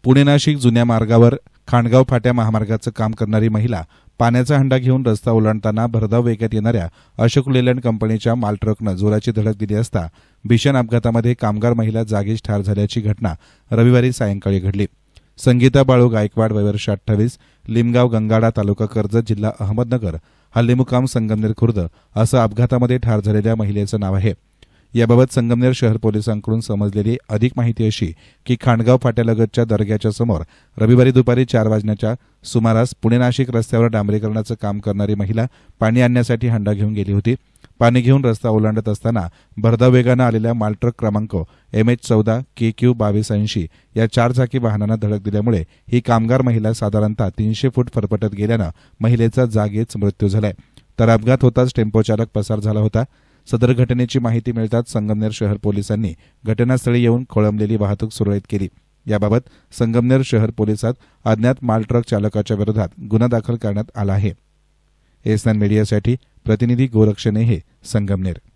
पुणे नाशिक जुन्या मार्गावर खांडगाव फाट्या महामार्गाचं काम करणारी महिला पाण्याचा हंडा घेऊन रस्ता ओलांडताना भरधाव वेगात येणाऱ्या अशोक लेलँड कंपनीच्या माल ट्रकनं जोराची धडक दिली असता भीषण अपघातामध्ये कामगार महिला जागीच ठार झाल्याची घटना रविवारी सायंकाळी घडली। संगीता बाळू गायकवाड वय वर्ष 28, लिमगाव गंगाडा तालुका कर्जत जिल्हा अहमदनगर, हल्ली मुक्काम संगमनेर खुर्द असं अपघातामध्ये ठार झालेल्या महिलेचं नाव आहे। याबाबत संगमनेर शहर पोलिसांकडून समजलेली अधिक माहिती अशी की खांडगाव फाट्यालगतच्या दर्ग्याच्या समोर रविवारी दुपारी 4 वाजण्याच्या सुमारास पुणे नाशिक रस्त्यावर डांबरीकरणाचं काम करणारी महिला पाणी आणण्यासाठी हंडा घेऊन गेली होती। पाणी घेऊन रस्ता ओलांडत असताना भरधाव वेगानं आलेल्या मालट्रक क्रमांक MH14 KQ 2280 या 4 चाकी वाहनानं धडक दिल्यामुळे ही कामगार महिला साधारणतः 300 फूट फरफटत गेल्यानं महिलेचा जागीच मृत्यू झालाय। तर अपघात होताच टेम्पो चालक पसार झाला होता। सदर घटनेची माहिती मिळताच संगमनेर शहर पोलिसांनी घटनास्थळी येऊन खोळंबलेली वाहतूक सुरळीत केली। याबाबत संगमनेर शहर पोलिसात अज्ञात माल ट्रक चालकाच्या विरोधात गुन्हा दाखल करण्यात आला आहे। एसएन मीडियासाठी प्रतिनिधी गोरक्ष नेहे, संगमनेर।